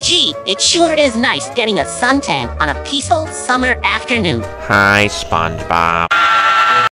Gee, it sure is nice getting a suntan on a peaceful summer afternoon. Hi, SpongeBob.